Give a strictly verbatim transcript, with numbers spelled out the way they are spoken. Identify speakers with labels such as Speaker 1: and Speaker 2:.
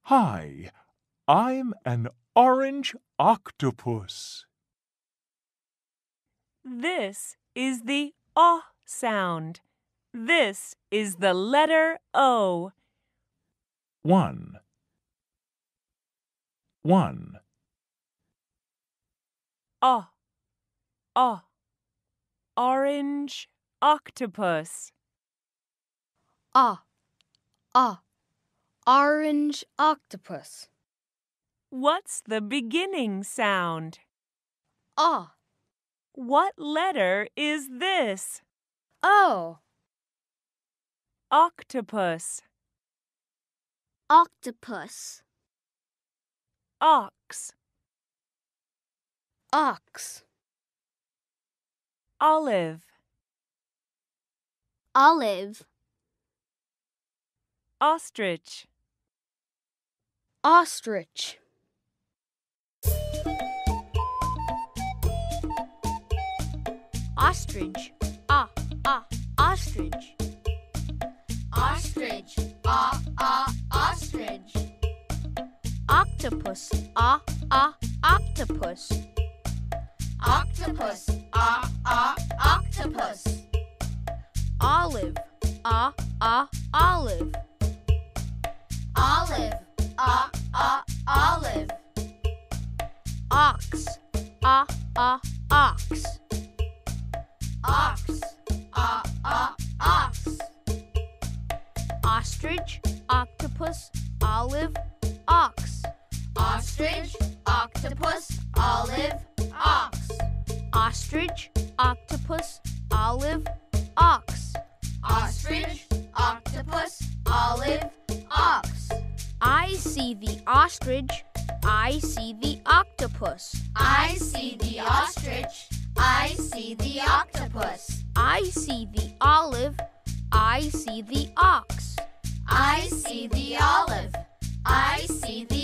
Speaker 1: Hi, I'm an orange octopus.
Speaker 2: This is the O sound. This is the letter O.
Speaker 1: One. One.
Speaker 2: O. O. Orange octopus.
Speaker 3: Ah, ah, orange octopus.
Speaker 2: What's the beginning sound?
Speaker 3: Ah,
Speaker 2: What letter is this?
Speaker 3: oh,
Speaker 2: Octopus.
Speaker 3: octopus,
Speaker 2: Ox.
Speaker 3: ox,
Speaker 2: Olive.
Speaker 3: olive,
Speaker 2: Ostrich.
Speaker 3: ostrich. Ostrich, ah, ah, ostrich.
Speaker 4: Ostrich, ah, ah, ostrich.
Speaker 3: Octopus, ah, ah, octopus.
Speaker 4: Octopus, ah, ah, octopus.
Speaker 3: Olive, ah, ah, olive.
Speaker 4: Olive, ah, ah, olive.
Speaker 3: Ox, ah, ah, ox.
Speaker 4: Ox, ah, ah, ox.
Speaker 3: Ostrich, octopus, olive, ox.
Speaker 4: Ostrich, octopus, olive, ox.
Speaker 3: Ostrich, octopus, olive, ox.
Speaker 4: Ostrich, octopus, olive, ox.
Speaker 3: I see the ostrich, I see the octopus.
Speaker 4: I see the ostrich, I see the octopus.
Speaker 3: I see the olive, I see the ox.
Speaker 4: I see the olive, I see the